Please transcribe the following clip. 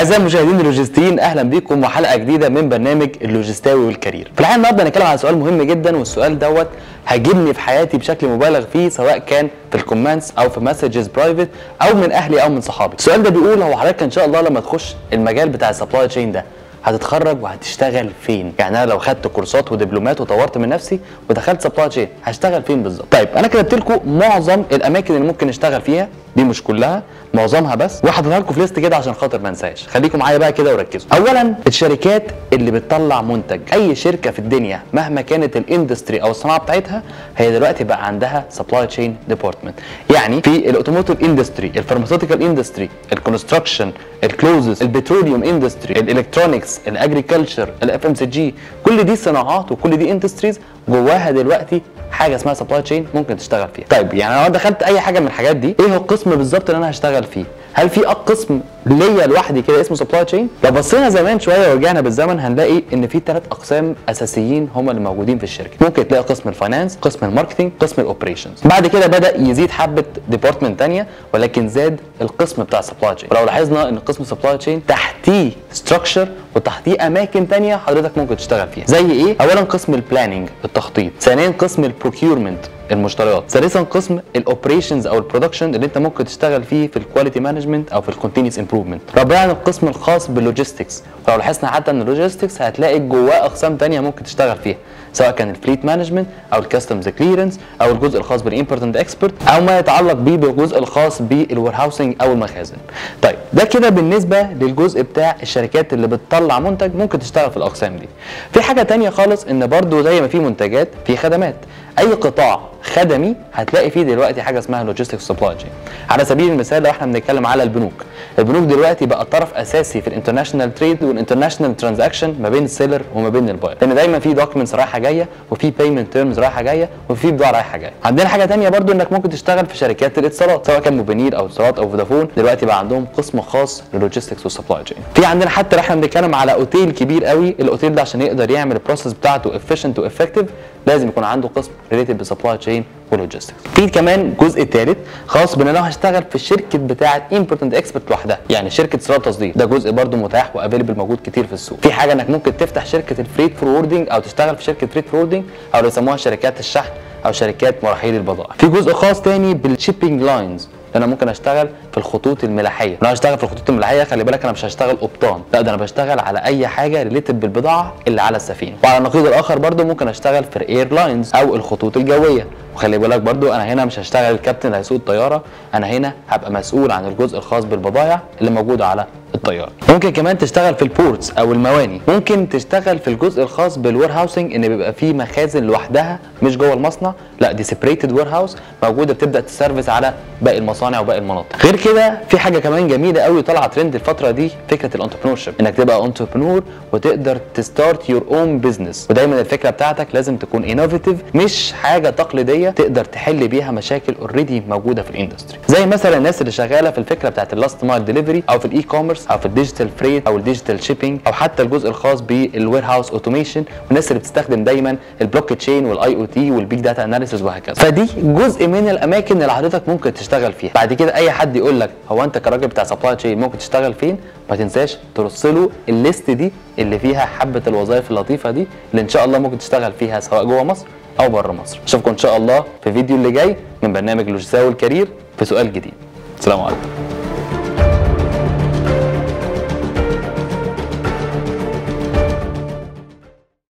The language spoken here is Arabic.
اعزائي المشاهدين اللوجستيين، اهلا بيكم وحلقه جديده من برنامج اللوجستاوي والكارير. في الحقيقه النهارده هنتكلم عن سؤال مهم جدا، والسؤال دوت هاجمني في حياتي بشكل مبالغ فيه، سواء كان في الكومنتس او في مسجز برايفت او من اهلي او من صحابي. السؤال ده بيقول: هو حضرتك ان شاء الله لما تخش المجال بتاع السبلاي تشين ده هتتخرج وهتشتغل فين؟ يعني انا لو خدت كورسات ودبلومات وطورت من نفسي ودخلت سبلاي تشين هشتغل فين بالظبط؟ طيب انا كتبت لكم معظم الاماكن اللي ممكن نشتغل فيها، دي مش كلها، معظمها بس، وحطيتها لكم في ليست كده عشان خاطر ما انساش. خليكم معايا بقى كده وركزوا. اولا، الشركات اللي بتطلع منتج، اي شركه في الدنيا مهما كانت الاندستري او الصناعه بتاعتها، هي دلوقتي بقى عندها سبلاي تشين ديبارتمنت. يعني في الاوتوموتيف اندستري، الفارماسيوتيكال اندستري، الكونستراكشن، الكلوزز، البتروليوم اندستري، الالكترونكس، الاجريكلتشر، الاف ام سي جي، كل دي صناعات وكل دي اندستريز جواها دلوقتي حاجه اسمها سبلاي تشين ممكن تشتغل فيها. طيب يعني لو دخلت اي حاجه من الحاجات دي، ايه هو القسم بالظبط اللي انا هشتغل فيه؟ هل في قسم ليا لوحدي كده اسمه سبلاي تشين؟ لو بصينا زمان شويه ورجعنا بالزمن هنلاقي ان في 3 اقسام اساسيين هم اللي موجودين في الشركه. ممكن تلاقي قسم الفاينانس، قسم الماركتنج، قسم الاوبريشنز. بعد كده بدا يزيد حبه ديبارتمنت ثانيه، ولكن زاد القسم بتاع السبلاي تشين. ولو لاحظنا ان قسم السبلاي تشين تحتيه ستراكشر وتحتيه اماكن ثانيه حضرتك ممكن تشتغل فيها. زي ايه؟ اولا قسم البلاننج، التخطيط. ثانيا قسم البروكيورمنت، المشتريات. ثالثا قسم الاوبريشنز او البرودكشن اللي انت ممكن تشتغل فيه في الكواليتي مانجمنت او في الكونتينيوس امبروفمنت. رابعا القسم الخاص باللوجيستكس، ولو لاحظنا حتى ان اللوجيستكس هتلاقي جواه اقسام ثانيه ممكن تشتغل فيها، سواء كان الفليت مانجمنت او الكاستمز كليرنس او الجزء الخاص بالامبورت اند اكسبورت او ما يتعلق بيه بالجزء الخاص بالوير هاوسنج او المخازن. طيب ده كده بالنسبه للجزء بتاع الشركات اللي بتطلع منتج ممكن تشتغل في الاقسام دي. في حاجه ثانيه خالص، ان برضو زي ما في منتجات في خدمات. اي قطاع خدمي هتلاقي فيه دلوقتي حاجه اسمها لوجيستكس سبلاي تشين. على سبيل المثال لو احنا بنتكلم على البنوك دلوقتي بقى طرف اساسي في الانترناشونال تريد والانترناشونال ترانزاكشن ما بين السيلر وما بين الباير، لان دايما في دوكيومنتس رايحه جايه وفي بيمنت تيرمز رايحه جايه وفي بضاعه رايحه جايه. عندنا حاجه ثانيه برضو، انك ممكن تشتغل في شركات الاتصالات، سواء كان موبينيل او اتصالات او فودافون، دلوقتي بقى عندهم قسم خاص للوجيستكس والسبلاي تشين. في عندنا حتى لو احنا بنتكلم على اوتيل كبير قوي، الاوتيل ده عشان يقدر يعمل البروسيس بتاعته افيشنت وافكتيف لازم يكون عنده قسم ريليتد بسبلاي تشين ولوجيستكس. في كمان جزء ثالث خاص بان انا هشتغل في الشركه بتاعه امبورت اند اكسبورت لوحدها، يعني شركه استيراد وتصدير، ده جزء برده متاح وافيلبل موجود كتير في السوق. في حاجه انك ممكن تفتح شركه الفريت فوروردنج او تشتغل في شركه فريت فوروردنج او اللي يسموها شركات الشحن او شركات مراحيل البضائع. في جزء خاص ثاني بالشيبنج لاينز، انا ممكن اشتغل في الخطوط الملاحيه. لو هشتغل في الخطوط الملاحيه خلي بالك انا مش هشتغل قبطان، لا ده انا بشتغل على اي حاجه ريليتد بالبضاعه اللي على السفينه. وعلى النقيض الاخر برده ممكن اشتغل في الاير لاينز او الخطوط الجويه، وخلي بالك برده انا هنا مش هشتغل الكابتن اللي هيسوق الطياره، انا هنا هبقى مسؤول عن الجزء الخاص بالبضائع اللي موجوده على الطياره. ممكن كمان تشتغل في البورتس او المواني، ممكن تشتغل في الجزء الخاص بالوير هاوسنج، ان بيبقى فيه مخازن لوحدها مش جوه المصنع، لا دي سيبريتد وير هاوس موجوده بتبدا تسرفيس على باقي المصانع وباقي المناطق. غير كده في حاجه كمان جميله قوي طالعه ترند الفتره دي، فكره الانتربرنور شيب، انك تبقى انتربرنور وتقدر تستارت يور اون بزنس. ودايما الفكره بتاعتك لازم تكون انوفيتيف، مش حاجه تقليديه تقدر تحل بيها مشاكل اوريدي موجوده في الاندستري. زي مثلا الناس اللي شغاله في الفكره بتاعت اللاست مايل ديليفري او في الاي كوميرس او في الديجيتال فريت او الديجيتال شيبنج او حتى الجزء الخاص بالوير هاوس اوتوميشن، والناس اللي بتستخدم دايما البلوك تشين والاي او تي والبيج داتا اناليسيس وهكذا. فدي جزء من الاماكن اللي حضرتك ممكن تشتغل فيها. بعد كده اي حد يقول لك هو انت كراجل بتاع سبلاي تشين ممكن تشتغل فين، ما تنساش ترص له الليست دي اللي فيها حبه الوظائف اللطيفه دي اللي ان شاء الله ممكن تشتغل فيها سواء جوه مصر او بره مصر. اشوفكم ان شاء الله في فيديو اللي جاي من برنامج اللوجستاوي والكارير في سؤال جديد. السلام عليكم.